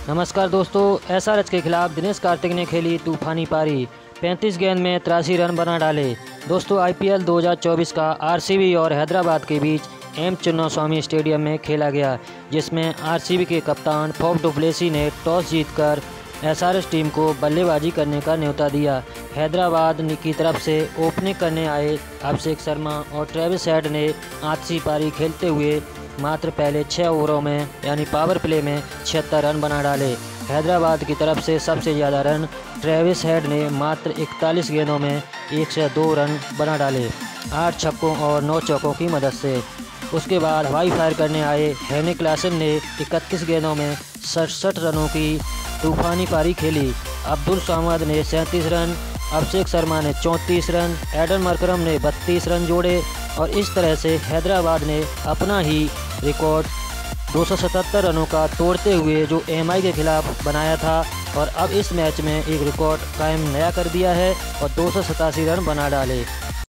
नमस्कार दोस्तों, एसआरएच के खिलाफ दिनेश कार्तिक ने खेली तूफानी पारी। 35 गेंद में 83 रन बना डाले। दोस्तों, आईपीएल 2024 का आरसीबी और हैदराबाद के बीच एम चिन्नास्वामी स्टेडियम में खेला गया, जिसमें आरसीबी के कप्तान फॉफ डु प्लेसी ने टॉस जीतकर एसआरएच टीम को बल्लेबाजी करने का न्योता दिया। हैदराबाद की तरफ से ओपनिंग करने आए अभिषेक शर्मा और ट्रेविस हेड ने आखिरी पारी खेलते हुए मात्र पहले 6 ओवरों में यानी पावर प्ले में 76 रन बना डाले। हैदराबाद की तरफ से सबसे ज़्यादा रन ट्रेविस हेड ने मात्र 41 गेंदों में 102 रन बना डाले, 8 छक्कों और 9 चौकों की मदद से। उसके बाद हवाई फायर करने आए हेनिक क्लासन ने 31 गेंदों में 67 रनों की तूफानी पारी खेली। अब्दुल समाद ने 37 रन, अभिषेक शर्मा ने 34 रन, एडन मरकरम ने 32 रन जोड़े और इस तरह से हैदराबाद ने अपना ही रिकॉर्ड 277 रनों का तोड़ते हुए जो एमआई के खिलाफ बनाया था और अब इस मैच में एक रिकॉर्ड कायम नया कर दिया है और 287 रन बना डाले।